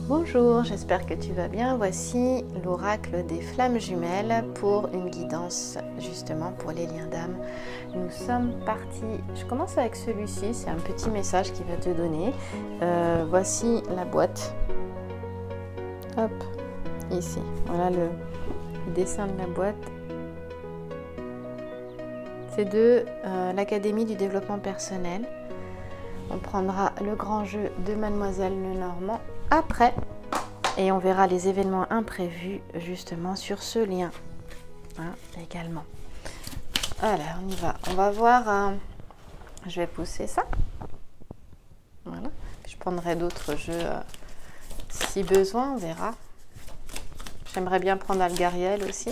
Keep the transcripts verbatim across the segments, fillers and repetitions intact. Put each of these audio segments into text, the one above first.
Bonjour, j'espère que tu vas bien. Voici l'oracle des flammes jumelles pour une guidance justement pour les liens d'âme. Nous sommes partis, je commence avec celui-ci, c'est un petit message qui va te donner. Euh, voici la boîte. Hop, ici, voilà le dessin de la boîte. C'est de euh, l'Académie du développement personnel. On prendra le grand jeu de Mademoiselle Lenormand après et on verra les événements imprévus justement sur ce lien hein, également. Allez, on y va. On va voir. Euh, je vais pousser ça. Voilà. Je prendrai d'autres jeux euh, si besoin, on verra. J'aimerais bien prendre Algariel aussi.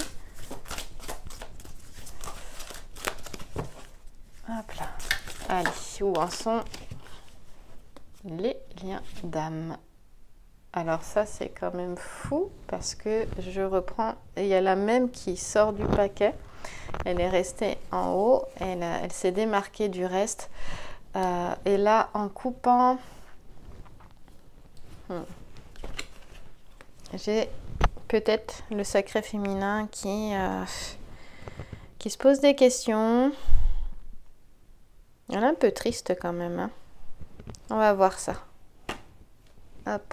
Hop là. Allez, où en sont les liens d'âme? Alors ça c'est quand même fou parce que je reprends, il y a la même qui sort du paquet, elle est restée en haut, elle, elle s'est démarquée du reste euh, et là en coupant, hmm, j'ai peut-être le sacré féminin qui, euh, qui se pose des questions. Elle est un peu triste quand même, hein. On va voir ça. Hop.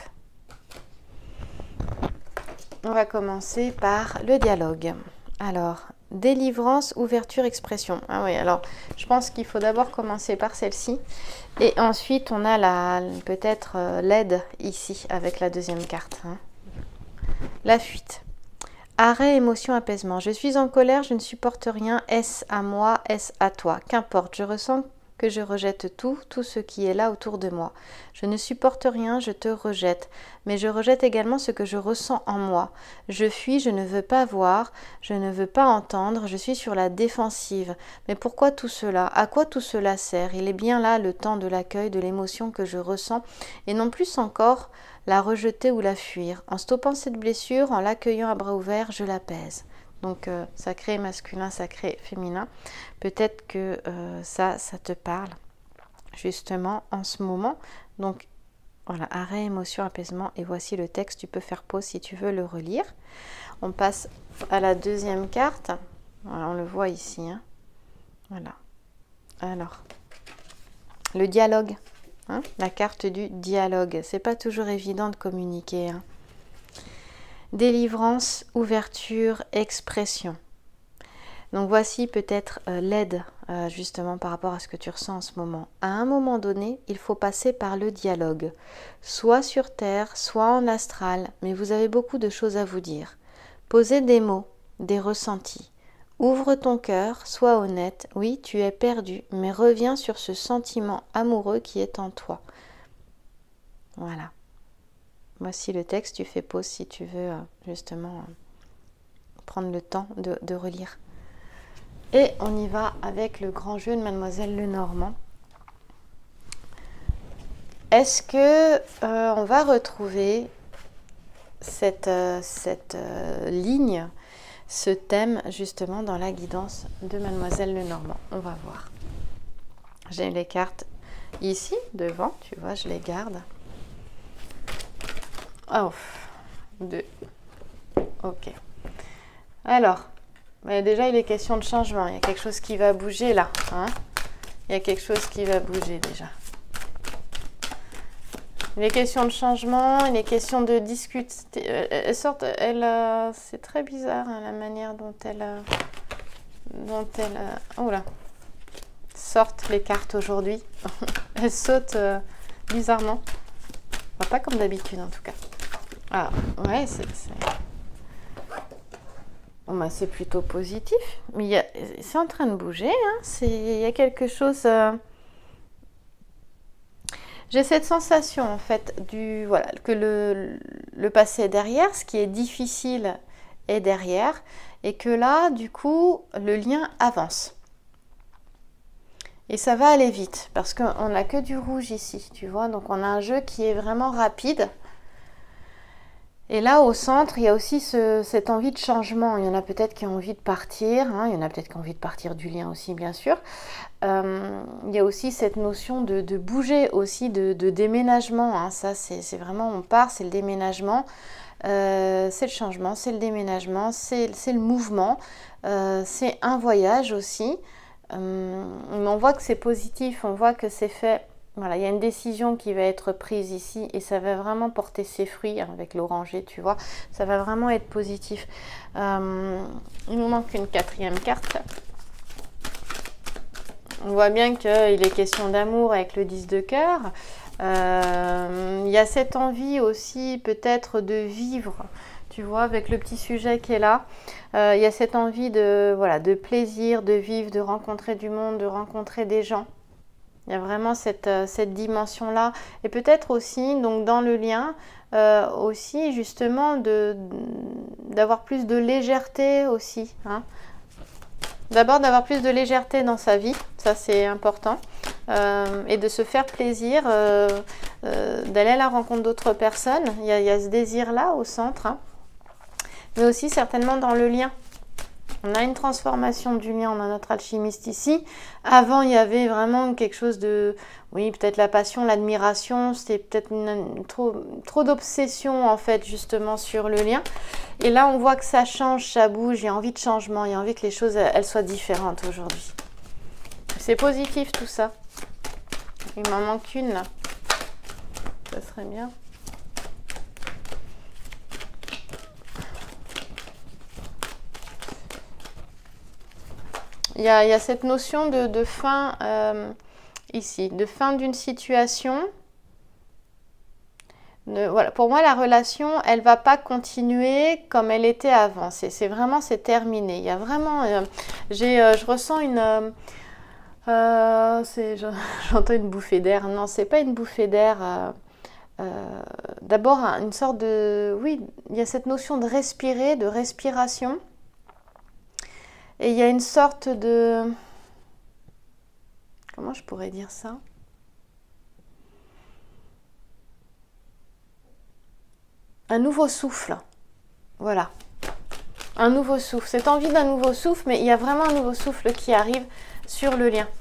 On va commencer par le dialogue. Alors, délivrance, ouverture, expression. Ah oui, alors, je pense qu'il faut d'abord commencer par celle-ci. Et ensuite, on a la peut-être euh, l'aide ici, avec la deuxième carte. Hein. La fuite. Arrêt, émotion, apaisement. Je suis en colère, je ne supporte rien. Est-ce à moi, est-ce à toi? Qu'importe, je ressens que je rejette tout, tout ce qui est là autour de moi. Je ne supporte rien, je te rejette, mais je rejette également ce que je ressens en moi. Je fuis, je ne veux pas voir, je ne veux pas entendre, je suis sur la défensive. Mais pourquoi tout cela? À quoi tout cela sert? Il est bien là le temps de l'accueil de l'émotion que je ressens, et non plus encore la rejeter ou la fuir. En stoppant cette blessure, en l'accueillant à bras ouverts, je l'apaise. Donc euh, sacré masculin, sacré féminin. Peut-être que euh, ça, ça te parle justement en ce moment. Donc voilà, arrêt, émotion, apaisement. Et voici le texte. Tu peux faire pause si tu veux le relire. On passe à la deuxième carte. Voilà, on le voit ici. Hein. Voilà. Alors, le dialogue. Hein, la carte du dialogue. C'est pas toujours évident de communiquer. Hein. Délivrance, ouverture, expression. Donc voici peut-être euh, l'aide euh, justement par rapport à ce que tu ressens en ce moment. À un moment donné, il faut passer par le dialogue, soit sur terre, soit en astral, mais vous avez beaucoup de choses à vous dire. Posez des mots, des ressentis. Ouvre ton cœur, sois honnête. Oui, tu es perdu, mais reviens sur ce sentiment amoureux qui est en toi. Voilà. Voici le texte, tu fais pause si tu veux euh, justement euh, prendre le temps de, de relire. Et on y va avec le grand jeu de Mademoiselle Lenormand. Est-ce que euh, on va retrouver cette, euh, cette euh, ligne, ce thème justement dans la guidance de Mademoiselle Lenormand? On va voir. J'ai les cartes ici, devant, tu vois, je les garde. Oh, deux. Ok. Alors, mais déjà, il est question de changement. Il y a quelque chose qui va bouger là. Hein, il y a quelque chose qui va bouger déjà. Il est question de changement. Il est question de discuter. Elle sort. Elle. Euh, c'est très bizarre hein, la manière dont elle. Euh, dont elle. Euh, oh là. Sortent les cartes aujourd'hui. Elles sautent euh, bizarrement. Enfin, pas comme d'habitude en tout cas. Ah, ouais, c'est... Bon, bah, c'est plutôt positif. Mais il a... c'est en train de bouger. Hein. C'est... Il y a quelque chose... Euh... J'ai cette sensation, en fait, du... voilà, que le... le passé est derrière, ce qui est difficile est derrière, et que là, du coup, le lien avance. Et ça va aller vite, parce qu'on n'a que du rouge ici, tu vois. Donc, on a un jeu qui est vraiment rapide. Et là, au centre, il y a aussi ce, cette envie de changement. Il y en a peut-être qui ont envie de partir, hein, il y en a peut-être qui ont envie de partir du lien aussi, bien sûr. Euh, il y a aussi cette notion de, de bouger, aussi de, de déménagement. Hein. Ça, c'est vraiment, on part, c'est le déménagement. Euh, c'est le changement, c'est le déménagement, c'est le mouvement, euh, c'est un voyage aussi. Euh, on voit que c'est positif, on voit que c'est fait. Voilà, il y a une décision qui va être prise ici et ça va vraiment porter ses fruits hein, avec l'oranger, tu vois. Ça va vraiment être positif. Euh, il nous manque une quatrième carte. On voit bien qu'il est question d'amour avec le dix de cœur. Euh, il y a cette envie aussi peut-être de vivre, tu vois, avec le petit sujet qui est là. Euh, il y a cette envie de, voilà, de plaisir, de vivre, de rencontrer du monde, de rencontrer des gens. Il y a vraiment cette, cette dimension-là. Et peut-être aussi, donc dans le lien, euh, aussi justement de, d'avoir plus de légèreté aussi. Hein. D'abord d'avoir plus de légèreté dans sa vie, ça c'est important. Euh, et de se faire plaisir, euh, euh, d'aller à la rencontre d'autres personnes. Il y, a, il y a ce désir-là au centre. Hein. Mais aussi certainement dans le lien. On a une transformation du lien, on a notre alchimiste ici. Avant, il y avait vraiment quelque chose de... Oui, peut-être la passion, l'admiration, c'était peut-être trop, trop d'obsession en fait justement sur le lien. Et là, on voit que ça change, ça bouge, il y a envie de changement, il y a envie que les choses elles soient différentes aujourd'hui. C'est positif tout ça. Il m'en manque une là. Ça serait bien. Il y a, il y a cette notion de, de fin euh, ici, de fin d'une situation. De, voilà. Pour moi, la relation, elle ne va pas continuer comme elle était avant. C'est vraiment, c'est terminé. Il y a vraiment, euh, j'ai, euh, je ressens une, euh, euh, j'entends une bouffée d'air. Non, c'est pas une bouffée d'air. Euh, euh, D'abord, une sorte de, oui, il y a cette notion de respirer, de respiration. Et il y a une sorte de... Comment je pourrais dire ça? Un nouveau souffle. Voilà. Un nouveau souffle. Cette envie d'un nouveau souffle, mais il y a vraiment un nouveau souffle qui arrive sur le lien.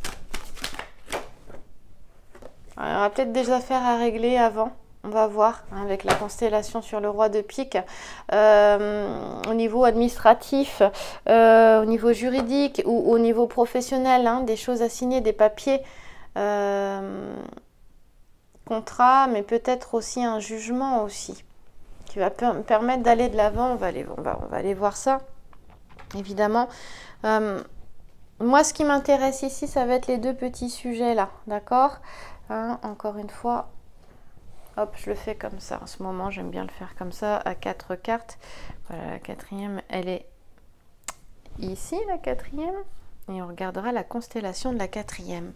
Alors, il y aura peut-être des affaires à régler avant. On va voir hein, avec la constellation sur le roi de pique, euh, au niveau administratif, euh, au niveau juridique ou au niveau professionnel, hein, des choses à signer, des papiers, euh, contrats, mais peut-être aussi un jugement aussi, qui va me permettre d'aller de l'avant. On va aller, on va, on va aller voir ça, évidemment. Euh, moi, ce qui m'intéresse ici, ça va être les deux petits sujets là, d'accord hein, encore une fois. Hop, je le fais comme ça. En ce moment, j'aime bien le faire comme ça, à quatre cartes. Voilà, la quatrième, elle est ici, la quatrième. Et on regardera la constellation de la quatrième.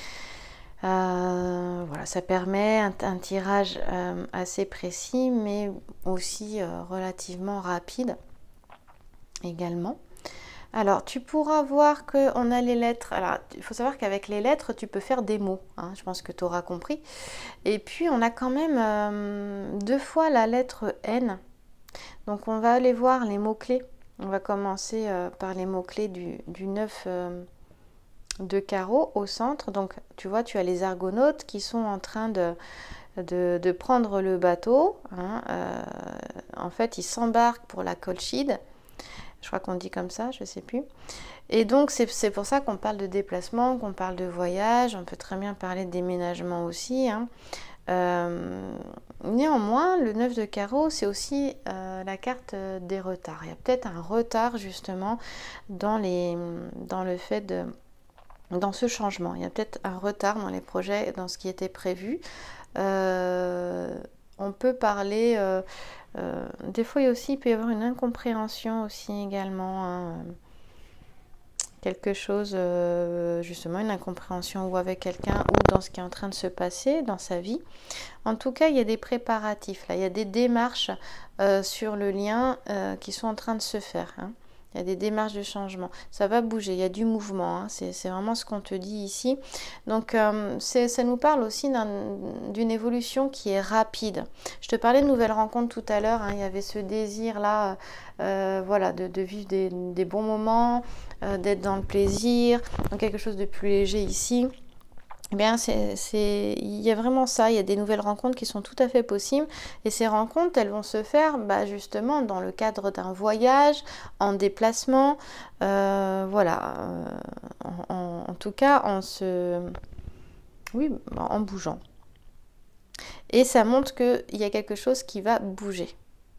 Euh, voilà, ça permet un, un tirage euh, assez précis, mais aussi euh, relativement rapide également. Alors, tu pourras voir qu'on a les lettres. Alors, il faut savoir qu'avec les lettres, tu peux faire des mots. Hein, je pense que tu auras compris. Et puis, on a quand même euh, deux fois la lettre N. Donc, on va aller voir les mots-clés. On va commencer euh, par les mots-clés du, du neuf euh, de carreau au centre. Donc, tu vois, tu as les argonautes qui sont en train de, de, de prendre le bateau. Hein, euh, en fait, ils s'embarquent pour la Colchide. Je crois qu'on dit comme ça, je ne sais plus. Et donc, c'est pour ça qu'on parle de déplacement, qu'on parle de voyage. On peut très bien parler de déménagement aussi. Hein. Euh, néanmoins, le neuf de carreau, c'est aussi euh, la carte des retards. Il y a peut-être un retard, justement, dans, les, dans le fait de... dans ce changement. Il y a peut-être un retard dans les projets, dans ce qui était prévu. Euh, on peut parler... Euh, Euh, des fois, il, y a aussi, il peut y avoir une incompréhension aussi également. Hein. Quelque chose, euh, justement, une incompréhension ou avec quelqu'un ou dans ce qui est en train de se passer dans sa vie. En tout cas, il y a des préparatifs, là. Il y a des démarches euh, sur le lien euh, qui sont en train de se faire. Hein. Il y a des démarches de changement. Ça va bouger, il y a du mouvement. Hein. C'est vraiment ce qu'on te dit ici. Donc, euh, ça nous parle aussi d'une évolution qui est rapide. Je te parlais de nouvelles rencontres tout à l'heure. Hein. Il y avait ce désir-là, euh, voilà, de, de vivre des, des bons moments, euh, d'être dans le plaisir, dans quelque chose de plus léger ici. Eh bien, c'est, c'est, il y a vraiment ça, il y a des nouvelles rencontres qui sont tout à fait possibles et ces rencontres, elles vont se faire bah, justement dans le cadre d'un voyage, en déplacement, euh, voilà, euh, en, en, en tout cas en se... oui, en bougeant. Et ça montre qu'il y a quelque chose qui va bouger.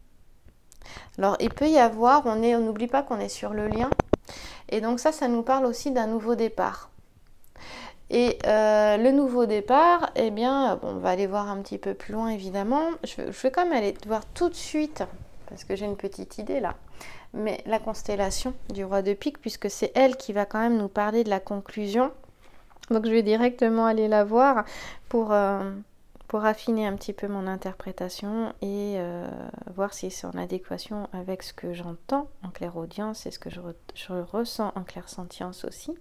Alors, il peut y avoir, on est, on n'oublie pas qu'on est sur le lien, et donc ça, ça nous parle aussi d'un nouveau départ. Et euh, le nouveau départ, eh bien, bon, on va aller voir un petit peu plus loin, évidemment. Je, je vais quand même aller voir tout de suite, parce que j'ai une petite idée là, mais la constellation du roi de pique, puisque c'est elle qui va quand même nous parler de la conclusion. Donc, je vais directement aller la voir pour, euh, pour affiner un petit peu mon interprétation et euh, voir si c'est en adéquation avec ce que j'entends en clairaudience et ce que je, re je ressens en clairsentience aussi.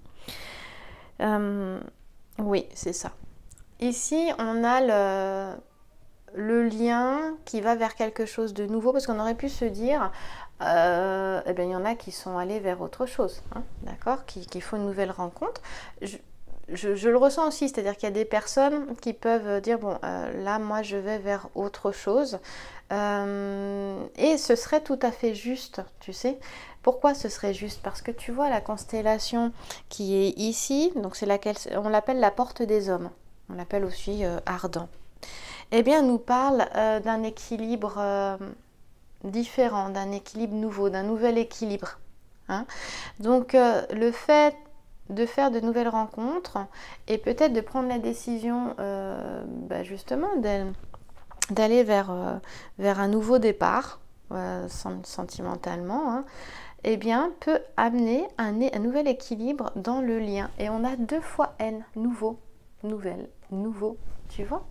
Euh, oui, c'est ça. Ici, on a le, le lien qui va vers quelque chose de nouveau, parce qu'on aurait pu se dire, euh, eh bien, il y en a qui sont allés vers autre chose, hein, d'accord, qui, qui font une nouvelle rencontre. Je, je, je le ressens aussi, c'est-à-dire qu'il y a des personnes qui peuvent dire, bon, euh, là, moi, je vais vers autre chose. Euh, et ce serait tout à fait juste, tu sais. Pourquoi ce serait juste? Parce que tu vois la constellation qui est ici, donc c'est laquelle on l'appelle la porte des hommes, on l'appelle aussi euh, ardent. Eh bien, nous parle euh, d'un équilibre euh, différent, d'un équilibre nouveau, d'un nouvel équilibre. Hein. Donc, euh, le fait de faire de nouvelles rencontres et peut-être de prendre la décision, euh, bah justement, d'aller vers, euh, vers un nouveau départ, euh, sentimentalement, hein, eh bien, peut amener un, un nouvel équilibre dans le lien. Et on a deux fois N, nouveau, nouvelle, nouveau, tu vois?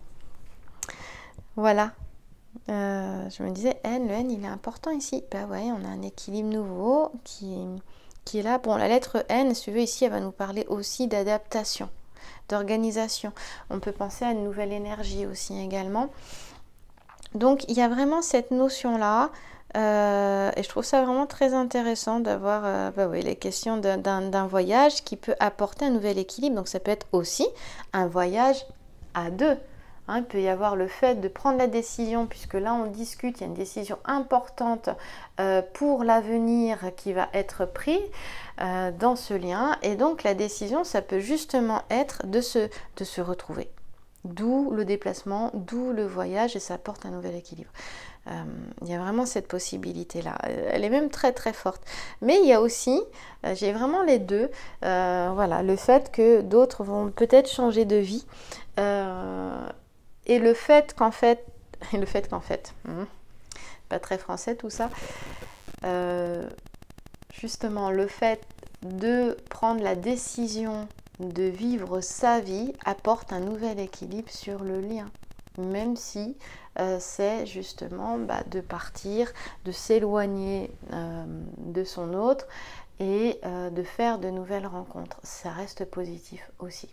Voilà. Euh, je me disais, N, le N, il est important ici. Ben ouais, on a un équilibre nouveau qui, qui est là. Bon, la lettre N, si tu veux, ici, elle va nous parler aussi d'adaptation, d'organisation. On peut penser à une nouvelle énergie aussi également. Donc, il y a vraiment cette notion-là. Euh, et je trouve ça vraiment très intéressant d'avoir euh, bah oui, les questions d'un voyage qui peut apporter un nouvel équilibre. Donc ça peut être aussi un voyage à deux. Hein, il peut y avoir le fait de prendre la décision, puisque là on discute, il y a une décision importante euh, pour l'avenir qui va être prise euh, dans ce lien. Et donc la décision, ça peut justement être de se, de se retrouver. D'où le déplacement, d'où le voyage, et ça apporte un nouvel équilibre. Euh, il y a vraiment cette possibilité-là. Elle est même très très forte. Mais il y a aussi, euh, j'ai vraiment les deux, euh, voilà, le fait que d'autres vont peut-être changer de vie, euh, et le fait qu'en fait, et le fait qu'en fait, hmm, pas très français tout ça, euh, justement le fait de prendre la décision de vivre sa vie apporte un nouvel équilibre sur le lien, même si euh, c'est justement bah, de partir, de s'éloigner euh, de son autre et euh, de faire de nouvelles rencontres. Ça reste positif aussi.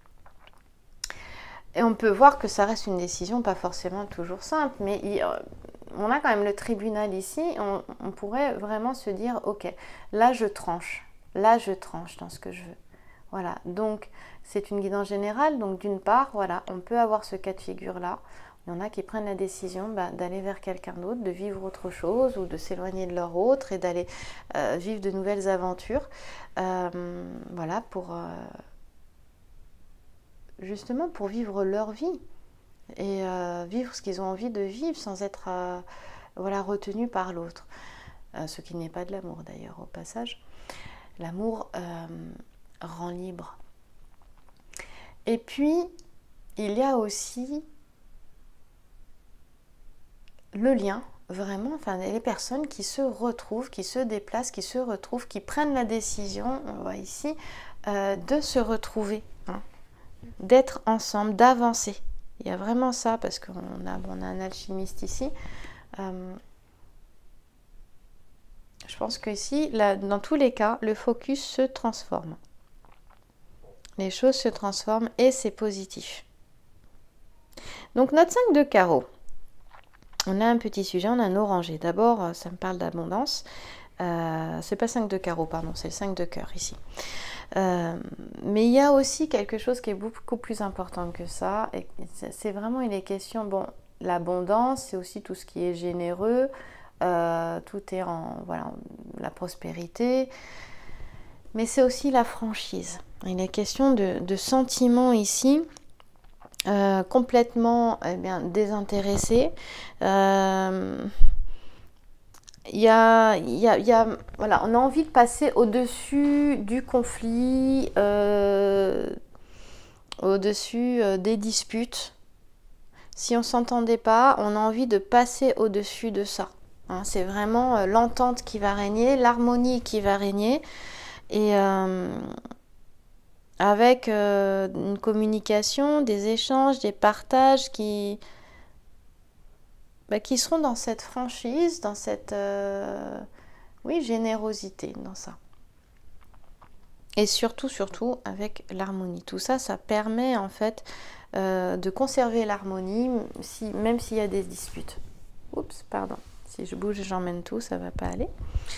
Et on peut voir que ça reste une décision pas forcément toujours simple, mais il, euh, on a quand même le tribunal ici, on, on pourrait vraiment se dire, ok, là je tranche, là je tranche dans ce que je veux. Voilà, donc c'est une guidance générale, donc d'une part, voilà, on peut avoir ce cas de figure-là. Il y en a qui prennent la décision bah, d'aller vers quelqu'un d'autre, de vivre autre chose ou de s'éloigner de leur autre et d'aller euh, vivre de nouvelles aventures. Euh, voilà, pour euh, justement pour vivre leur vie et euh, vivre ce qu'ils ont envie de vivre sans être euh, voilà, retenus par l'autre. Euh, ce qui n'est pas de l'amour d'ailleurs au passage. L'amour euh, rend libre. Et puis, il y a aussi le lien, vraiment, enfin les personnes qui se retrouvent, qui se déplacent, qui se retrouvent, qui prennent la décision, on voit ici, euh, de se retrouver, hein, d'être ensemble, d'avancer. Il y a vraiment ça, parce qu'on a, bon, on a un alchimiste ici. Euh, Je pense que ici, là, dans tous les cas, le focus se transforme. Les choses se transforment et c'est positif. Donc notre cinq de carreau. On a un petit sujet, on a un orangé. D'abord, ça me parle d'abondance. Euh, c'est pas cinq de carreau, pardon, c'est le cinq de cœur ici. Euh, mais il y a aussi quelque chose qui est beaucoup plus important que ça. Et c'est vraiment, il est question, bon, l'abondance, c'est aussi tout ce qui est généreux. Euh, tout est en, voilà, la prospérité. Mais c'est aussi la franchise. Il est question de, de sentiments ici. Euh, complètement eh bien, désintéressé. Euh, y a, y a, y a, voilà, on a envie de passer au-dessus du conflit, euh, au-dessus euh, des disputes. Si on ne s'entendait pas, on a envie de passer au-dessus de ça. Hein, c'est vraiment euh, l'entente qui va régner, l'harmonie qui va régner. Et... Euh, avec euh, une communication, des échanges, des partages qui, bah, qui seront dans cette franchise, dans cette euh, oui, générosité, dans ça. Et surtout, surtout avec l'harmonie. Tout ça, ça permet en fait euh, de conserver l'harmonie, si, même s'il y a des disputes. Oups, pardon. Si je bouge, j'emmène tout, ça ne va pas aller.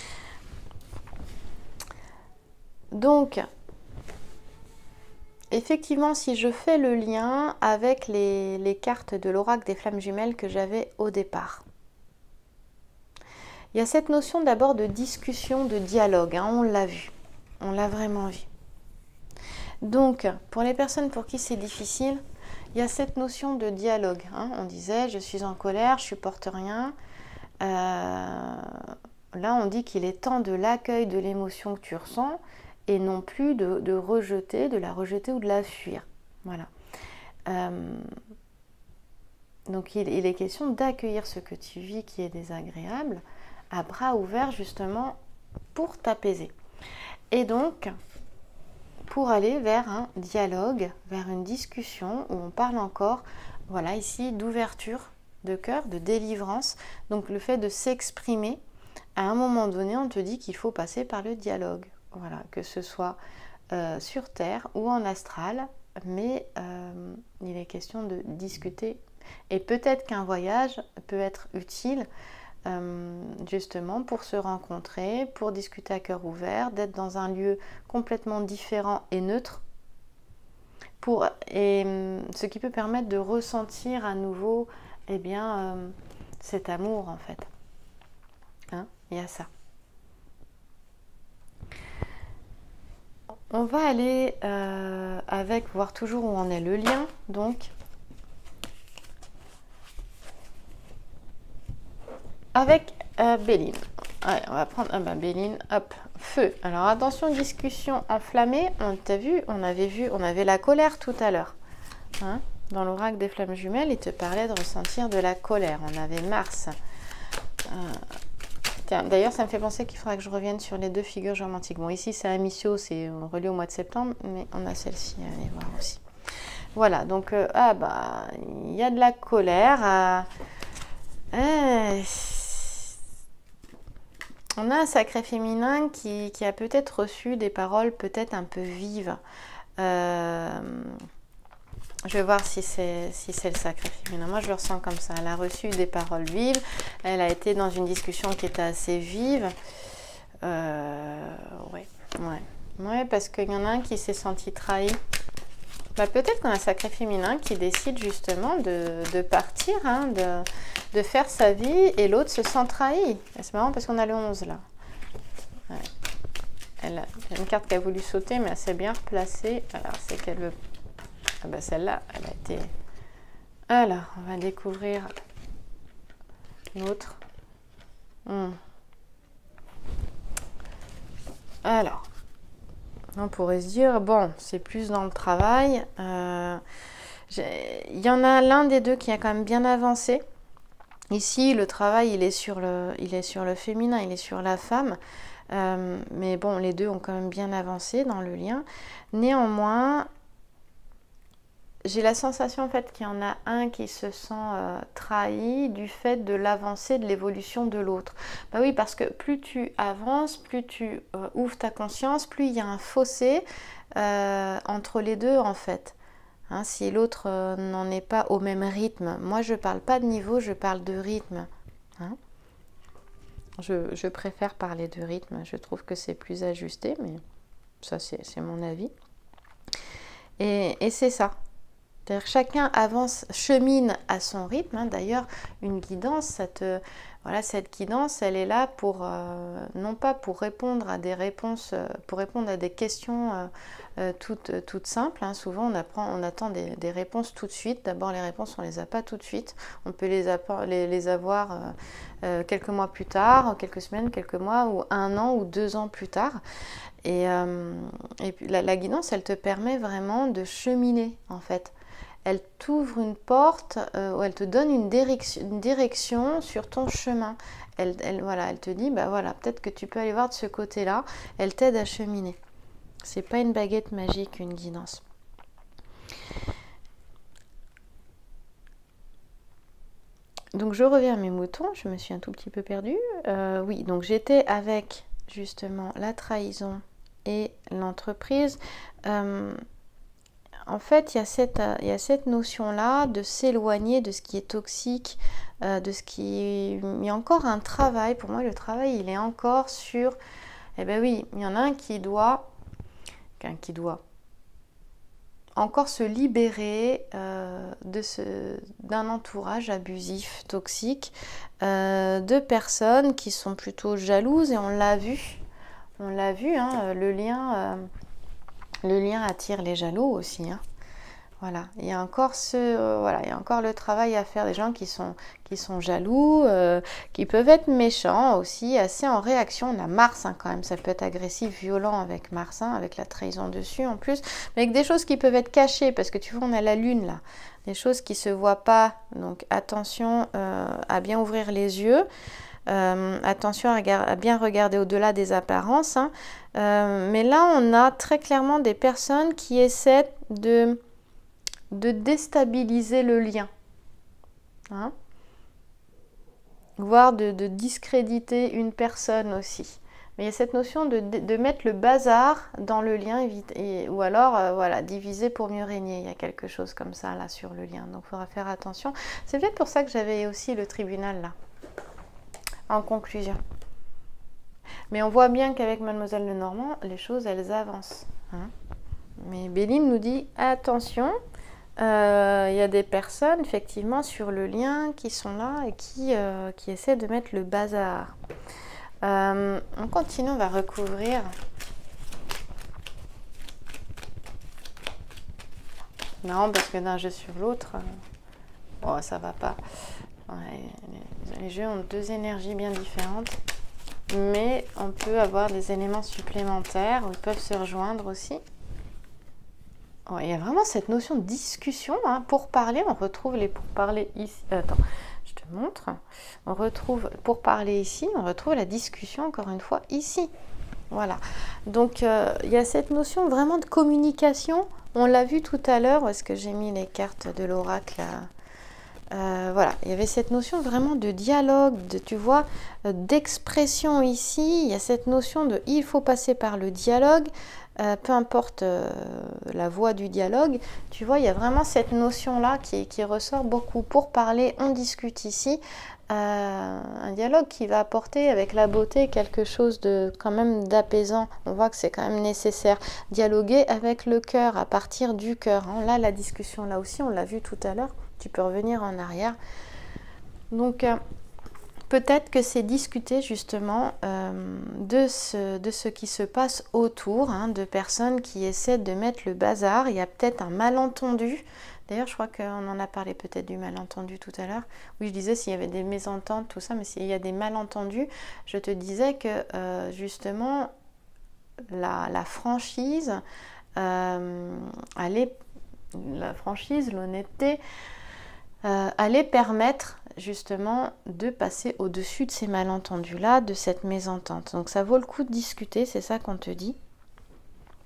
Donc, effectivement, si je fais le lien avec les, les cartes de l'oracle des flammes jumelles que j'avais au départ, il y a cette notion d'abord de discussion, de dialogue, hein, on l'a vu, on l'a vraiment vu. Donc, pour les personnes pour qui c'est difficile, il y a cette notion de dialogue. Hein, on disait, je suis en colère, je supporte rien. Euh, là, on dit qu'il est temps de l'accueil de l'émotion que tu ressens, et non plus de, de rejeter, de la rejeter ou de la fuir. Voilà. Euh, donc il, il est question d'accueillir ce que tu vis qui est désagréable, à bras ouverts justement pour t'apaiser. Et donc, pour aller vers un dialogue, vers une discussion où on parle encore, voilà, ici, d'ouverture de cœur, de délivrance. Donc le fait de s'exprimer, à un moment donné, on te dit qu'il faut passer par le dialogue. Voilà, que ce soit euh, sur Terre ou en astral, mais euh, il est question de discuter. Et peut-être qu'un voyage peut être utile euh, justement pour se rencontrer, pour discuter à cœur ouvert, d'être dans un lieu complètement différent et neutre, pour, et ce qui peut permettre de ressentir à nouveau eh bien, euh, cet amour en fait. Hein, il y a ça. On va aller euh, avec, voir toujours où en est le lien, donc avec euh, Béline. Allez, on va prendre ah bah, Béline, hop, feu. Alors attention, discussion enflammée. On t'a vu, on avait vu, on avait la colère tout à l'heure. Hein, dans l'oracle des flammes jumelles, il te parlait de ressentir de la colère. On avait Mars. Euh, D'ailleurs, ça me fait penser qu'il faudra que je revienne sur les deux figures géomantiques. Bon, ici, c'est Amicio, c'est relié au mois de septembre, mais on a celle-ci à aller voir aussi. Voilà, donc, euh, ah bah, il y a de la colère. Euh, euh, on a un sacré féminin qui, qui a peut-être reçu des paroles peut-être un peu vives. Euh, Je vais voir si c'est si c'est le sacré féminin. Moi, je le ressens comme ça. Elle a reçu des paroles vives. Elle a été dans une discussion qui était assez vive. Euh, ouais, ouais. Ouais, parce qu'il y en a un qui s'est senti trahi. Bah, peut-être qu'on a un sacré féminin qui décide justement de, de partir, hein, de, de faire sa vie, et l'autre se sent trahi. C'est marrant parce qu'on a le onze là. Ouais. Elle a une carte qui a voulu sauter, mais elle s'est bien replacée. Alors, c'est qu'elle veut... Ah bah celle-là, elle a été... Alors, on va découvrir l'autre. Hmm. Alors, on pourrait se dire, bon, c'est plus dans le travail. Euh, il y en a l'un des deux qui a quand même bien avancé. Ici, le travail, il est sur le, il est sur le féminin, il est sur la femme. Euh, mais bon, les deux ont quand même bien avancé dans le lien. Néanmoins... j'ai la sensation en fait qu'il y en a un qui se sent euh, trahi du fait de l'avancée, de l'évolution de l'autre. Bah oui, parce que plus tu avances, plus tu euh, ouvres ta conscience, plus il y a un fossé euh, entre les deux en fait. Hein, si l'autre euh, n'en est pas au même rythme. Moi, je ne parle pas de niveau, je parle de rythme. Hein, je, je préfère parler de rythme, je trouve que c'est plus ajusté, mais ça, c'est mon avis. Et, et c'est ça. C'est-à-dire que chacun avance, chemine à son rythme. Hein. D'ailleurs, une guidance, ça te, voilà, cette guidance, elle est là pour, euh, non pas pour répondre à des réponses, euh, pour répondre à des questions euh, euh, toutes, toutes simples. Hein. Souvent, on, apprend, on attend des, des réponses tout de suite. D'abord, les réponses, on ne les a pas tout de suite. On peut les, les, les avoir euh, euh, quelques mois plus tard, quelques semaines, quelques mois, ou un an ou deux ans plus tard. Et, euh, et puis, la, la guidance, elle te permet vraiment de cheminer, en fait. Elle t'ouvre une porte, euh, ou elle te donne une direction, une direction sur ton chemin. Elle, elle, voilà, elle te dit, bah voilà, peut-être que tu peux aller voir de ce côté-là. Elle t'aide à cheminer. C'est pas une baguette magique, une guidance. Donc je reviens à mes moutons, je me suis un tout petit peu perdue. Euh, oui, donc j'étais avec justement la trahison et l'entreprise. Euh, En fait, il y a cette, il y a cette notion-là de s'éloigner de ce qui est toxique, euh, de ce qui... Il y a encore un travail. Pour moi, le travail, il est encore sur... Eh bien oui, il y en a un qui doit... Un qui doit encore se libérer euh, de ce, d'un entourage abusif, toxique, euh, de personnes qui sont plutôt jalouses. Et on l'a vu. On l'a vu, hein, le lien... Euh, Le lien attire les jaloux aussi. Hein. Voilà, il y a encore ce, euh, voilà, il y a encore le travail à faire des gens qui sont, qui sont jaloux, euh, qui peuvent être méchants aussi, assez en réaction. On a Mars hein, quand même, ça peut être agressif, violent avec Mars, hein, avec la trahison dessus en plus, mais avec des choses qui peuvent être cachées, parce que tu vois, on a la Lune là, des choses qui se voient pas. Donc attention euh, à bien ouvrir les yeux. Euh, attention à, à bien regarder au-delà des apparences. Hein. Euh, mais là, on a très clairement des personnes qui essaient de, de déstabiliser le lien. Hein. Voire de, de discréditer une personne aussi. Mais il y a cette notion de, de, de mettre le bazar dans le lien, et, ou alors euh, voilà, diviser pour mieux régner. Il y a quelque chose comme ça là sur le lien. Donc il faudra faire attention. C'est peut-être pour ça que j'avais aussi le tribunal là. En conclusion. Mais on voit bien qu'avec Mademoiselle Lenormand, les choses, elles avancent. Hein. Mais Béline nous dit, attention, il euh, y a des personnes, effectivement, sur le lien qui sont là et qui, euh, qui essaient de mettre le bazar. Euh, on continue, on va recouvrir. Non, parce que d'un jeu sur l'autre, euh, oh, ça va pas. Ouais, les, les jeux ont deux énergies bien différentes, mais on peut avoir des éléments supplémentaires où ils peuvent se rejoindre aussi. Ouais, il y a vraiment cette notion de discussion. Hein. Pour parler, on retrouve les pourparlers ici. Attends, je te montre. On retrouve, pour parler ici, on retrouve la discussion, encore une fois, ici. Voilà. Donc, euh, il y a cette notion vraiment de communication. On l'a vu tout à l'heure, où est-ce que j'ai mis les cartes de l'oracle Euh, voilà, il y avait cette notion vraiment de dialogue, de, tu vois, d'expression ici. Il y a cette notion de il faut passer par le dialogue, euh, peu importe euh, la voie du dialogue. Tu vois, il y a vraiment cette notion-là qui, qui ressort beaucoup. Pour parler, on discute ici. Euh, un dialogue qui va apporter avec la beauté quelque chose de quand même d'apaisant. On voit que c'est quand même nécessaire. Dialoguer avec le cœur, à partir du cœur. Hein. Là, la discussion, là aussi, on l'a vu tout à l'heure. Tu peux revenir en arrière. Donc, euh, peut-être que c'est discuter justement euh, de, ce, de ce qui se passe autour, hein, de personnes qui essaient de mettre le bazar. Il y a peut-être un malentendu. D'ailleurs, je crois qu'on en a parlé peut-être du malentendu tout à l'heure. Oui, je disais s'il y avait des mésententes, tout ça, mais s'il y a des malentendus, je te disais que euh, justement, la, la franchise, euh, allait, la franchise, l'honnêteté, Euh, allait permettre justement de passer au-dessus de ces malentendus-là, de cette mésentente. Donc ça vaut le coup de discuter, c'est ça qu'on te dit.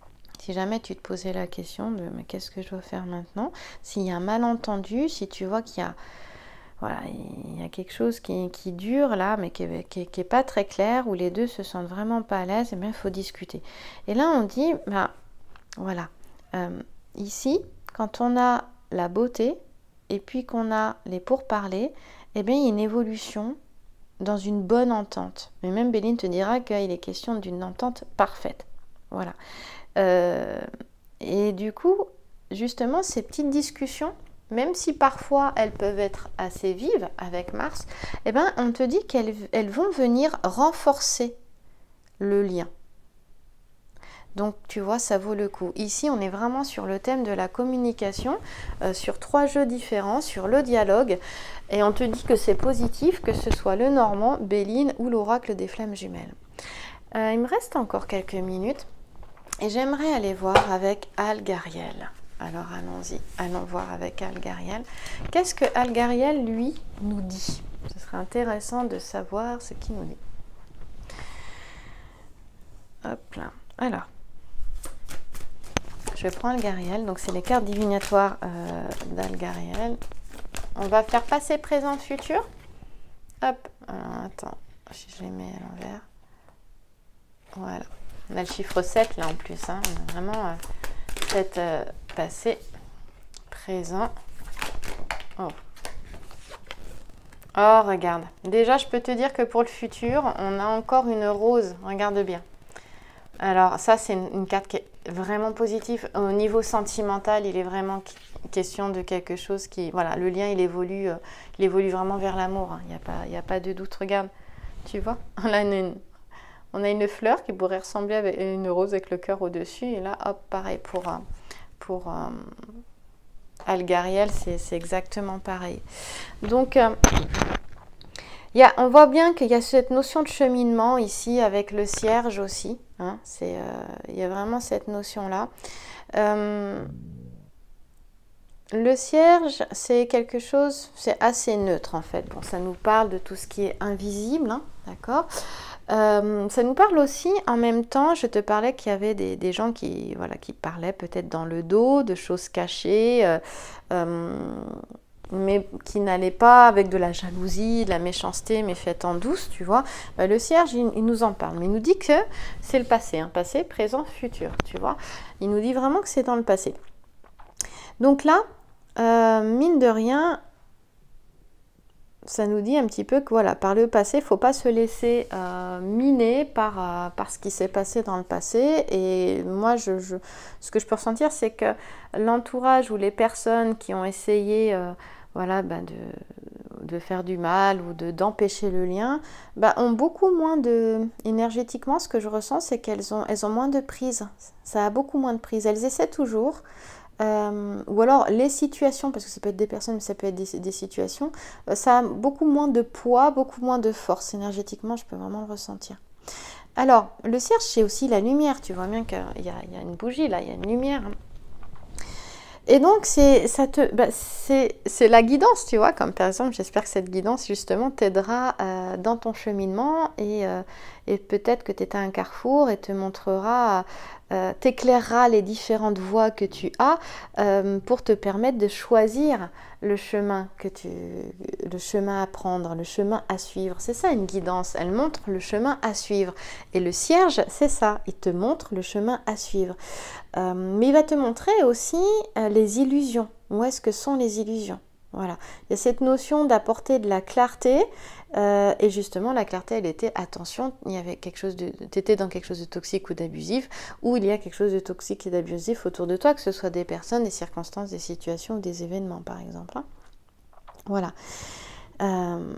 Si jamais tu te posais la question de mais qu'est-ce que je dois faire maintenant, s'il y a un malentendu, si tu vois qu'il y a, voilà, il y a quelque chose qui, qui dure là, mais qui n'est qui, qui pas très clair, où les deux se sentent vraiment pas à l'aise, et bien il faut discuter. Et là on dit, bah, voilà, euh, ici, quand on a la beauté, et puis qu'on a les pourparlers, eh bien il y a une évolution dans une bonne entente. Mais même Béline te dira qu'il est question d'une entente parfaite. Voilà. Euh, et du coup, justement, ces petites discussions, même si parfois elles peuvent être assez vives avec Mars, eh ben, on te dit qu'elles elles vont venir renforcer le lien. Donc, tu vois, ça vaut le coup. Ici, on est vraiment sur le thème de la communication, euh, sur trois jeux différents, sur le dialogue. Et on te dit que c'est positif, que ce soit le Normand, Béline ou l'oracle des flammes jumelles. Euh, il me reste encore quelques minutes. Et j'aimerais aller voir avec Algariel. Alors, allons-y. Allons voir avec Algariel. Qu'est-ce que Algariel, lui, nous dit? Ce serait intéressant de savoir ce qu'il nous dit. Hop là. Alors. Je prends Algariel, donc c'est les cartes divinatoires euh, d'Algariel. On va faire passé, présent, futur. Hop, alors, attends, si je les mets à l'envers. Voilà, on a le chiffre sept là en plus. Hein. On a vraiment euh, sept euh, passé, présent. Oh. Oh, regarde. Déjà, je peux te dire que pour le futur, on a encore une rose. Regarde bien. Alors ça, c'est une, une carte qui est vraiment positive. Au niveau sentimental, il est vraiment question de quelque chose qui... Voilà, le lien, il évolue, euh, il évolue vraiment vers l'amour. Hein. Il n'y a pas, il n'y a pas de doute. Regarde, tu vois, on a une, une, on a une fleur qui pourrait ressembler à une rose avec le cœur au-dessus. Et là, hop, pareil pour, pour euh, Algariel, c'est exactement pareil. Donc... Euh, Il y a, on voit bien qu'il y a cette notion de cheminement ici avec le cierge aussi. Hein, c'est, euh, il y a vraiment cette notion-là. Euh, le cierge, c'est quelque chose, c'est assez neutre en fait. Bon, ça nous parle de tout ce qui est invisible, hein, d'accord. Euh, ça nous parle aussi, en même temps, je te parlais qu'il y avait des, des gens qui, voilà, qui parlaient peut-être dans le dos, de choses cachées. Euh, euh, mais qui n'allait pas avec de la jalousie, de la méchanceté, mais faite en douce, tu vois. Bah, le cierge, il, il nous en parle, mais il nous dit que c'est le passé, hein, passé, présent, futur, tu vois. Il nous dit vraiment que c'est dans le passé. Donc là, euh, mine de rien, ça nous dit un petit peu que voilà, par le passé, il ne faut pas se laisser euh, miner par, euh, par ce qui s'est passé dans le passé. Et moi, je, je, ce que je peux ressentir, c'est que l'entourage ou les personnes qui ont essayé euh, voilà, bah de, de faire du mal ou de, d'empêcher le lien, bah, ont beaucoup moins de... Énergétiquement, ce que je ressens, c'est qu'elles ont, elles ont moins de prise. Ça a beaucoup moins de prise. Elles essaient toujours... Euh, ou alors les situations, parce que ça peut être des personnes, mais ça peut être des, des situations, euh, ça a beaucoup moins de poids, beaucoup moins de force. Énergétiquement, je peux vraiment le ressentir. Alors, le cierge, c'est aussi la lumière. Tu vois bien qu'il y a, il y a une bougie, là, il y a une lumière. Et donc, c'est, ça te, bah, c'est, c'est la guidance, tu vois, comme par exemple, j'espère que cette guidance, justement, t'aidera euh, dans ton cheminement et, euh, et peut-être que tu es à un carrefour et te montrera, euh, t'éclairera les différentes voies que tu as euh, pour te permettre de choisir le chemin que tu, le chemin à prendre, le chemin à suivre. C'est ça une guidance, elle montre le chemin à suivre. Et le cierge, c'est ça, il te montre le chemin à suivre. Euh, mais il va te montrer aussi euh, les illusions. Où est-ce que sont les illusions? Voilà. Il y a cette notion d'apporter de la clarté. Euh, et justement, la clarté, elle était, attention, il y avait quelque chose de... Tu étais dans quelque chose de toxique ou d'abusif, ou il y a quelque chose de toxique et d'abusif autour de toi, que ce soit des personnes, des circonstances, des situations ou des événements, par exemple. Hein. Voilà. Euh...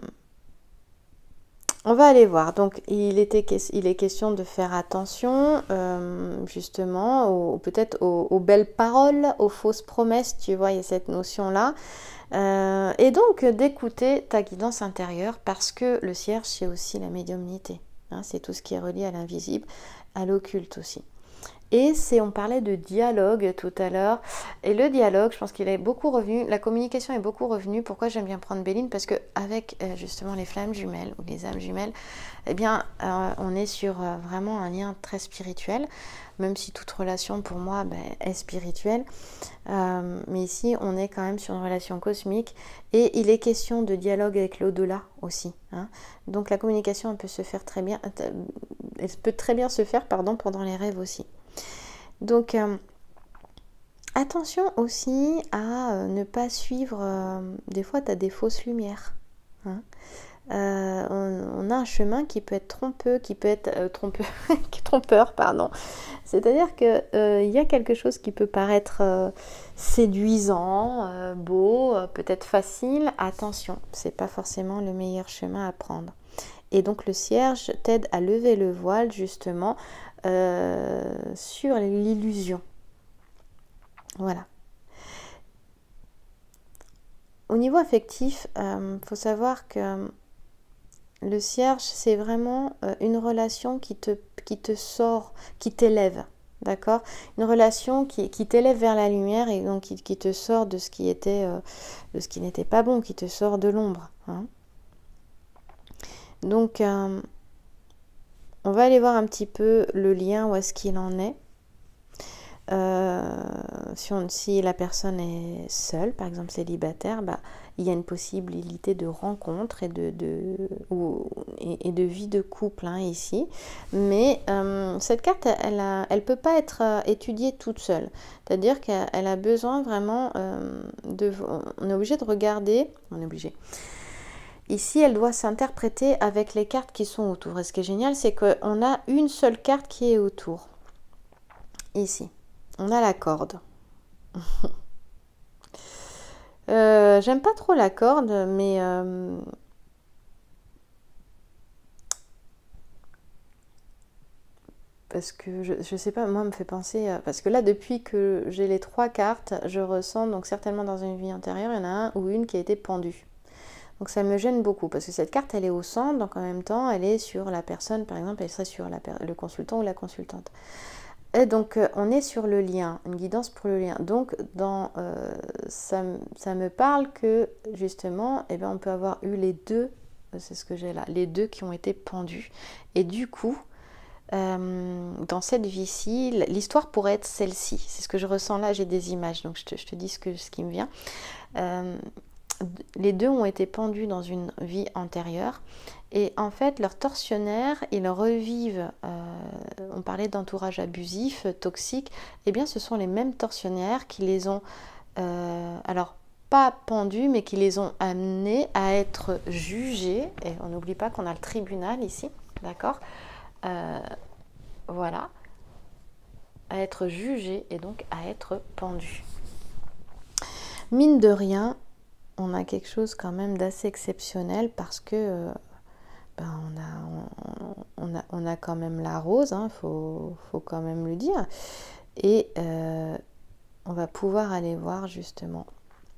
On va aller voir. Donc, il, était, il est question de faire attention, euh, justement, au, peut-être aux, aux belles paroles, aux fausses promesses, tu vois, il y a cette notion-là. Euh, et donc, d'écouter ta guidance intérieure, parce que le cierge, c'est aussi la médiumnité. Hein, c'est tout ce qui est relié à l'invisible, à l'occulte aussi. Et c'est, on parlait de dialogue tout à l'heure. Et le dialogue, je pense qu'il est beaucoup revenu. La communication est beaucoup revenue. Pourquoi j'aime bien prendre Béline? Parce que avec euh, justement les flammes jumelles ou les âmes jumelles, eh bien, euh, on est sur euh, vraiment un lien très spirituel. Même si toute relation pour moi ben, est spirituelle. Euh, mais ici, on est quand même sur une relation cosmique. Et il est question de dialogue avec l'au-delà aussi. Hein. Donc la communication, elle peut se faire très bien. Elle peut très bien se faire, pardon, pendant les rêves aussi. Donc, euh, attention aussi à euh, ne pas suivre, euh, des fois tu as des fausses lumières. Hein. Euh, on, on a un chemin qui peut être trompeux, qui peut être euh, trompeux, trompeur, pardon. C'est-à-dire qu'il euh, y a quelque chose qui peut paraître euh, séduisant, euh, beau, euh, peut-être facile. Attention, c'est pas forcément le meilleur chemin à prendre. Et donc le cierge t'aide à lever le voile justement euh, sur l'illusion. Voilà. Au niveau affectif, il euh, faut savoir que le cierge, c'est vraiment euh, une relation qui te, qui te sort, qui t'élève. D'accord? Une relation qui, qui t'élève vers la lumière et donc qui, qui te sort de ce qui était, euh, de ce qui n'était pas bon, qui te sort de l'ombre. Hein. Donc, euh, on va aller voir un petit peu le lien, où est-ce qu'il en est. Euh, si, on, si la personne est seule, par exemple célibataire, bah, il y a une possibilité de rencontre et de, de, ou, et, et de vie de couple hein, ici. Mais euh, cette carte, elle ne elle peut pas être euh, étudiée toute seule. C'est-à-dire qu'elle a besoin vraiment euh, de... On est obligé de regarder... On est obligé... Ici, elle doit s'interpréter avec les cartes qui sont autour. Et ce qui est génial, c'est qu'on a une seule carte qui est autour. Ici, on a la corde. euh, J'aime pas trop la corde, mais... Euh, parce que, je, je sais pas, moi, me fait penser... À, parce que là, depuis que j'ai les trois cartes, je ressens, donc certainement dans une vie antérieure, il y en a un ou une qui a été pendue. Donc ça me gêne beaucoup parce que cette carte elle est au centre, donc en même temps elle est sur la personne, par exemple elle serait sur la, le consultant ou la consultante. Et donc euh, on est sur le lien, une guidance pour le lien. Donc dans, euh, ça, ça me parle que justement eh bien, on peut avoir eu les deux, c'est ce que j'ai là, les deux qui ont été pendus. Et du coup, euh, dans cette vie-ci, l'histoire pourrait être celle-ci. C'est ce que je ressens là, j'ai des images, donc je te, je te dis ce, que, ce qui me vient. Euh, Les deux ont été pendus dans une vie antérieure et en fait leurs tortionnaires, ils revivent, euh, on parlait d'entourage abusif, toxique, et eh bien ce sont les mêmes tortionnaires qui les ont, euh, alors pas pendus, mais qui les ont amenés à être jugés, et on n'oublie pas qu'on a le tribunal ici, d'accord, euh, voilà, à être jugés et donc à être pendus. Mine de rien, on a quelque chose quand même d'assez exceptionnel parce que euh, ben on, a, on, on, a, on a quand même la rose, il hein, faut, faut quand même le dire. Et euh, on va pouvoir aller voir justement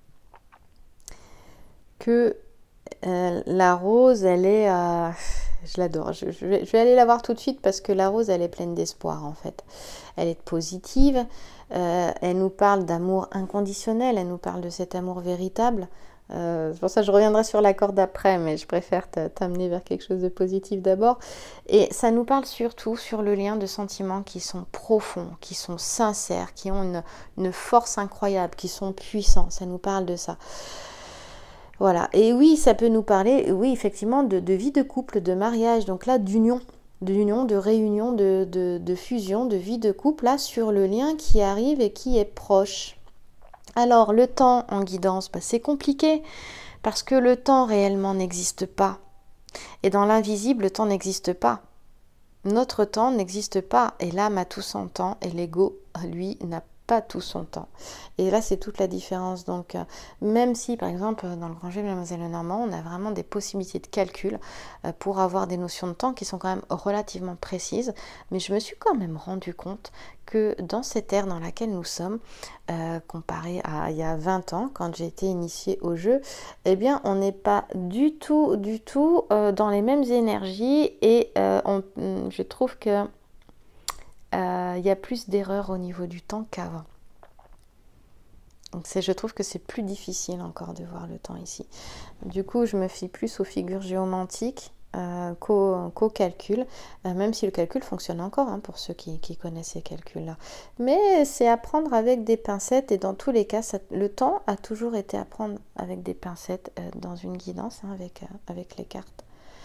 que euh, la rose, elle est... Euh, je l'adore, je, je, vais, je vais aller la voir tout de suite parce que la rose, elle est pleine d'espoir en fait. Elle est positive, euh, elle nous parle d'amour inconditionnel, elle nous parle de cet amour véritable. Euh, c'est pour ça que je reviendrai sur la corde après, mais je préfère t'amener vers quelque chose de positif d'abord. Et ça nous parle surtout sur le lien de sentiments qui sont profonds, qui sont sincères, qui ont une, une force incroyable, qui sont puissants. Ça nous parle de ça. Voilà. Et oui, ça peut nous parler, oui, effectivement, de, de vie de couple, de mariage. Donc là, d'union, d'union, de réunion, de, de, de fusion, de vie de couple, là, sur le lien qui arrive et qui est proche. Alors, le temps en guidance, bah, c'est compliqué parce que le temps réellement n'existe pas. Et dans l'invisible, le temps n'existe pas. Notre temps n'existe pas. Et l'âme a tout son temps et l'ego, lui, n'a pas tout son temps. Et là, c'est toute la différence. Donc, euh, même si, par exemple, dans le Grand Jeu de Mademoiselle Lenormand, on a vraiment des possibilités de calcul euh, pour avoir des notions de temps qui sont quand même relativement précises, mais je me suis quand même rendu compte que dans cette ère dans laquelle nous sommes, euh, comparé à il y a vingt ans, quand j'ai été initiée au jeu, eh bien, on n'est pas du tout, du tout euh, dans les mêmes énergies et euh, on, je trouve que euh, il y a plus d'erreurs au niveau du temps qu'avant. Donc je trouve que c'est plus difficile encore de voir le temps ici. Du coup, je me fie plus aux figures géomantiques euh, qu'au qu'au calcul, euh, même si le calcul fonctionne encore hein, pour ceux qui, qui connaissent ces calculs-là. Mais c'est à prendre avec des pincettes et dans tous les cas, ça, le temps a toujours été à prendre avec des pincettes euh, dans une guidance hein, avec, euh, avec les cartes.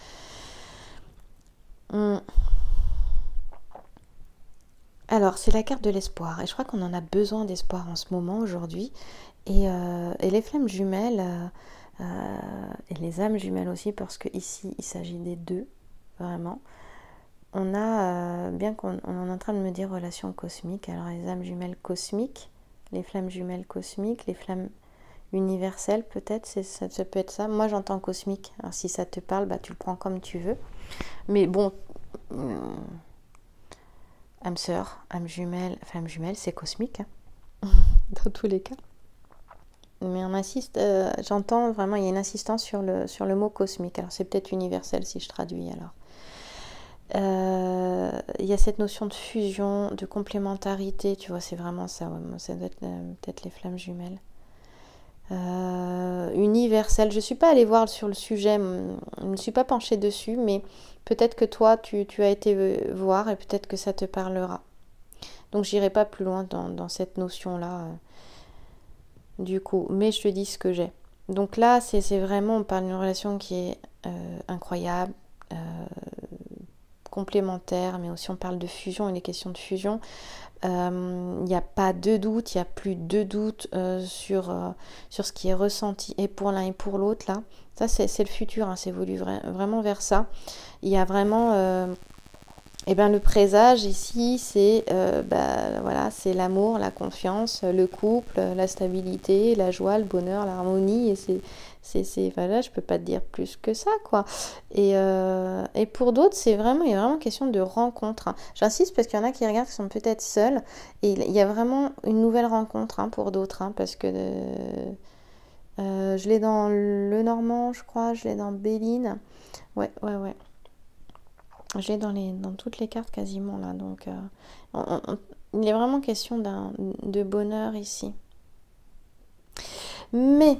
Hum. Alors, c'est la carte de l'espoir et je crois qu'on en a besoin d'espoir en ce moment aujourd'hui. Et, euh, et les flammes jumelles euh, euh, et les âmes jumelles aussi, parce que ici il s'agit des deux, vraiment. On a, euh, bien qu'on on est en train de me dire relation cosmique, alors les âmes jumelles cosmiques, les flammes jumelles cosmiques, les flammes universelles peut-être, ça, ça peut être ça. Moi j'entends cosmique, alors si ça te parle, bah, tu le prends comme tu veux. Mais bon... Hum, âme sœur, âme jumelle, flamme jumelle, c'est cosmique, hein, dans tous les cas. Mais on insiste, euh, j'entends vraiment, il y a une insistance sur le, sur le mot cosmique. Alors c'est peut-être universel si je traduis alors. Euh, il y a cette notion de fusion, de complémentarité, tu vois, c'est vraiment ça. Ouais, ça doit être euh, peut-être les flammes jumelles. Euh, universel, je ne suis pas allée voir sur le sujet, je ne me suis pas penchée dessus, mais peut-être que toi tu, tu as été voir et peut-être que ça te parlera. Donc j'irai pas plus loin dans, dans cette notion là euh, du coup, mais je te dis ce que j'ai. Donc là c'est vraiment, on parle d'une relation qui est euh, incroyable, euh, complémentaire, mais aussi on parle de fusion, il est question de fusion. Il euh, n'y a pas de doute, il n'y a plus de doute euh, sur, euh, sur ce qui est ressenti et pour l'un et pour l'autre là. Ça c'est le futur, hein, c'est évolue vra vraiment vers ça. Il y a vraiment euh, eh ben, le présage ici, c'est euh, bah, voilà, c'est l'amour, la confiance, le couple, la stabilité, la joie, le bonheur, l'harmonie. Et c'est, c'est, c'est, voilà, je peux pas te dire plus que ça, quoi. Et, euh, et pour d'autres, c'est vraiment, il y a vraiment question de rencontre. Hein. J'insiste parce qu'il y en a qui regardent qui sont peut-être seuls. Et il y a vraiment une nouvelle rencontre hein, pour d'autres, hein, parce que euh, euh, je l'ai dans le Normand, je crois, je l'ai dans Béline. Ouais, ouais, ouais. J'ai dans, les, dans toutes les cartes quasiment là, donc euh, on, on, il est vraiment question d'un, de bonheur ici. Mais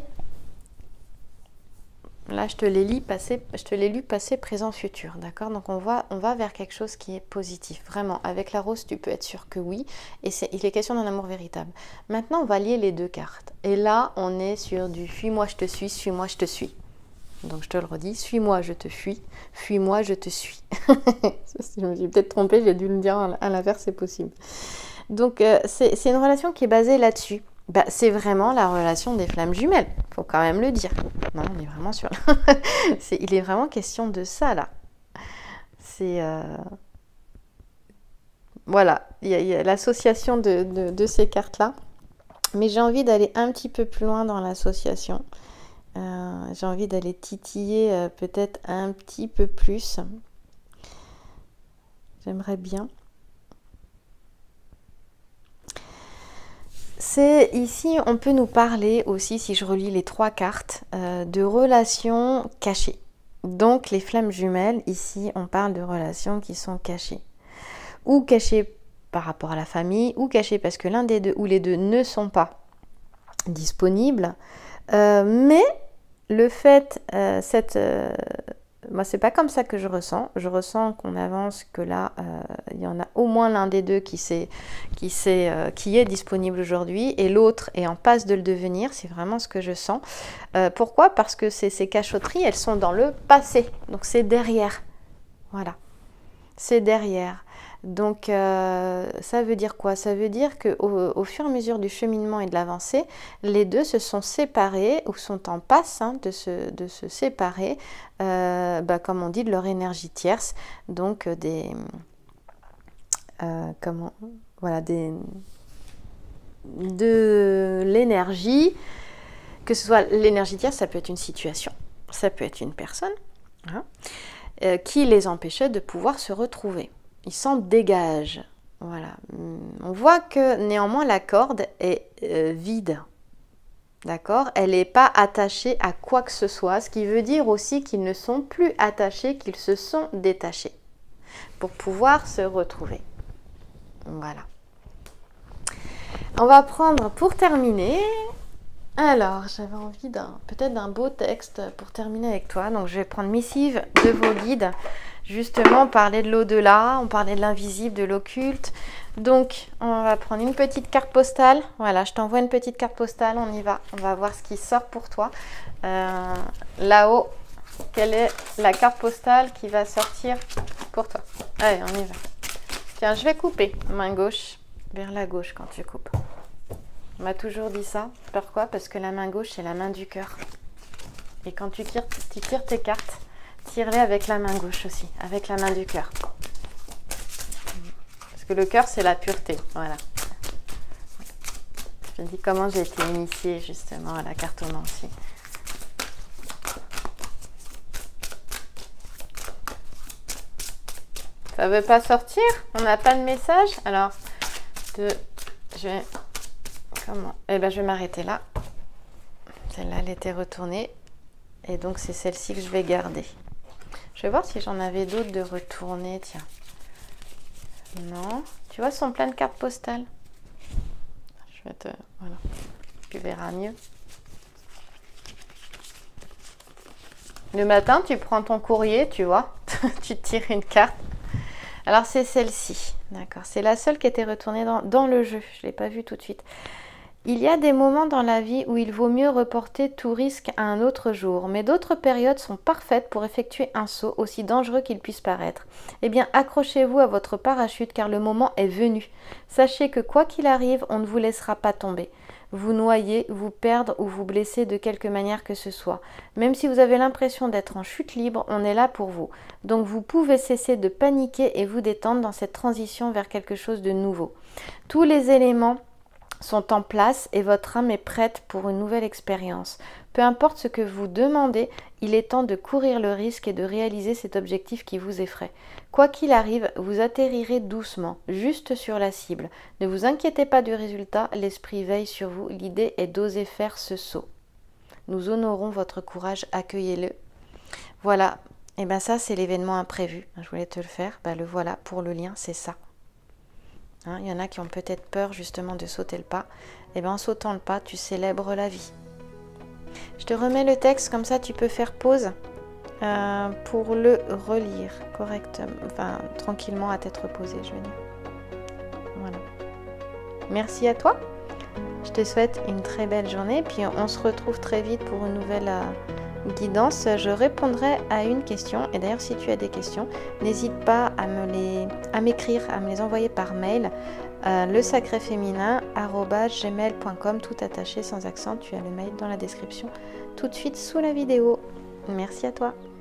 là, je te l'ai lu passé, je te l'ai lu passé, présent, futur, d'accord. Donc on va, on va vers quelque chose qui est positif, vraiment. Avec la rose, tu peux être sûr que oui. Et c'est, il est question d'un amour véritable. Maintenant, on va lier les deux cartes. Et là, on est sur du fuis-moi, je te suis, suis-moi, je te suis. Donc je te le redis, suis-moi, je te fuis, fuis-moi, je te suis. Je me suis peut-être trompée, j'ai dû le dire à l'inverse, c'est possible. Donc euh, c'est une relation qui est basée là-dessus. Bah, c'est vraiment la relation des flammes jumelles, il faut quand même le dire. Non, on est vraiment sur... c'est, il est vraiment question de ça, là. C'est... Euh... Voilà, il y a, y a l'association de, de, de ces cartes-là. Mais j'ai envie d'aller un petit peu plus loin dans l'association. Euh, j'ai envie d'aller titiller euh, peut-être un petit peu plus. J'aimerais bien. C'est ici, on peut nous parler aussi, si je relis les trois cartes, euh, de relations cachées. Donc les flammes jumelles, ici, on parle de relations qui sont cachées. Ou cachées par rapport à la famille, ou cachées parce que l'un des deux ou les deux ne sont pas disponibles. Euh, mais le fait, euh, cette, euh, moi c'est pas comme ça que je ressens. Je ressens qu'on avance, que là, euh, il y en a au moins l'un des deux qui, sait, qui, sait, euh, qui est disponible aujourd'hui et l'autre est en passe de le devenir. C'est vraiment ce que je sens. Euh, pourquoi? Parce que ces, ces cachotteries, elles sont dans le passé. Donc c'est derrière. Voilà. C'est derrière. Donc euh, ça veut dire quoi? Ça veut dire qu'au au fur et à mesure du cheminement et de l'avancée, les deux se sont séparés ou sont en passe hein, de, se, de se séparer, euh, bah, comme on dit, de leur énergie tierce, donc des, euh, comment, voilà, des, de l'énergie, que ce soit l'énergie tierce, ça peut être une situation, ça peut être une personne, hein, euh, qui les empêchait de pouvoir se retrouver. Ils s'en dégagent. Voilà. On voit que néanmoins la corde est euh, vide. D'accord? Elle n'est pas attachée à quoi que ce soit, ce qui veut dire aussi qu'ils ne sont plus attachés, qu'ils se sont détachés pour pouvoir se retrouver. Voilà. On va prendre pour terminer. Alors, j'avais envie d'un peut-être d'un beau texte pour terminer avec toi. Donc, je vais prendre missive de vos guides. Justement, on parlait de l'au-delà, on parlait de l'invisible, de l'occulte. Donc, on va prendre une petite carte postale. Voilà, je t'envoie une petite carte postale. On y va. On va voir ce qui sort pour toi. Euh, Là-haut, quelle est la carte postale qui va sortir pour toi? Allez, on y va. Tiens, je vais couper. Main gauche vers la gauche quand tu coupes. On m'a toujours dit ça. Pourquoi? Parce que la main gauche, c'est la main du cœur. Et quand tu tires, tu tires tes cartes, tire-les avec la main gauche aussi, avec la main du cœur. Parce que le cœur, c'est la pureté. Voilà. Je te dis comment j'ai été initiée justement à la cartomancie. Ça veut pas sortir? On n'a pas de message? Alors, de, je vais... Comment? Eh ben, je vais m'arrêter là. Celle-là, elle était retournée. Et donc, c'est celle-ci que je vais garder. Je vais voir si j'en avais d'autres de retourner. Tiens. Non. Tu vois, elles sont pleines de cartes postales. Je vais te... Voilà. Tu verras mieux. Le matin, tu prends ton courrier, tu vois. Tu tires une carte. Alors, c'est celle-ci. D'accord. C'est la seule qui était retournée dans, dans le jeu. Je ne l'ai pas vue tout de suite. Il y a des moments dans la vie où il vaut mieux reporter tout risque à un autre jour, mais d'autres périodes sont parfaites pour effectuer un saut, aussi dangereux qu'il puisse paraître. Eh bien, accrochez-vous à votre parachute car le moment est venu. Sachez que quoi qu'il arrive, on ne vous laissera pas tomber. Vous noyer, vous perdre ou vous blesser de quelque manière que ce soit. Même si vous avez l'impression d'être en chute libre, on est là pour vous. Donc vous pouvez cesser de paniquer et vous détendre dans cette transition vers quelque chose de nouveau. Tous les éléments sont en place et votre âme est prête pour une nouvelle expérience. Peu importe ce que vous demandez, il est temps de courir le risque et de réaliser cet objectif qui vous effraie. Quoi qu'il arrive, vous atterrirez doucement, juste sur la cible. Ne vous inquiétez pas du résultat, l'esprit veille sur vous. L'idée est d'oser faire ce saut. Nous honorons votre courage, accueillez-le. Voilà, et bien ça c'est l'événement imprévu. Je voulais te le faire, ben le voilà, pour le lien c'est ça. Hein, il y en a qui ont peut-être peur justement de sauter le pas. Et bien en sautant le pas, tu célèbres la vie. Je te remets le texte, comme ça tu peux faire pause euh, pour le relire correctement, enfin tranquillement à tête reposée, je veux dire. Voilà. Merci à toi. Je te souhaite une très belle journée. Puis on se retrouve très vite pour une nouvelle euh, guidance. Je répondrai à une question. Et d'ailleurs, si tu as des questions, n'hésite pas à me les, à m'écrire, à me les envoyer par mail. Euh, le sacré féminin arobase gmail point com, tout attaché sans accent. Tu as le mail dans la description tout de suite sous la vidéo. Merci à toi.